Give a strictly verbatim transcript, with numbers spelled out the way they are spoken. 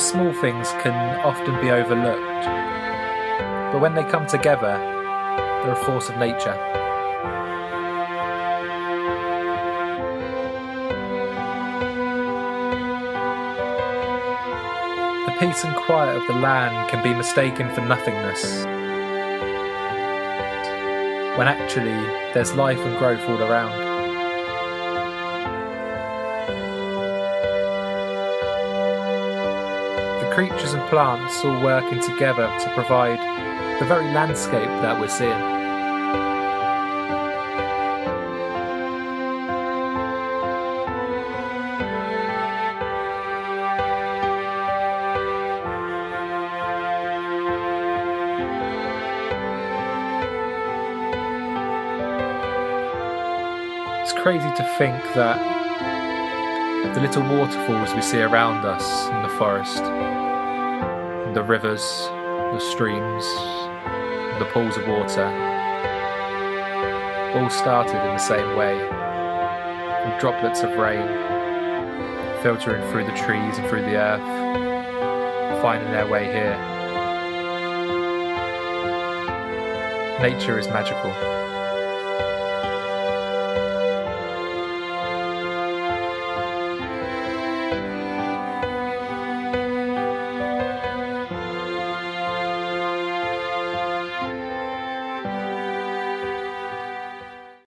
small things can often be overlooked, but when they come together, they're a force of nature. The peace and quiet of the land can be mistaken for nothingness, when actually there's life and growth all around. The creatures and plants all working together to provide the very landscape that we're seeing. It's crazy to think that the little waterfalls we see around us in the forest, the rivers, the streams, the pools of water, all started in the same way, from droplets of rain, filtering through the trees and through the earth, finding their way here. Nature is magical.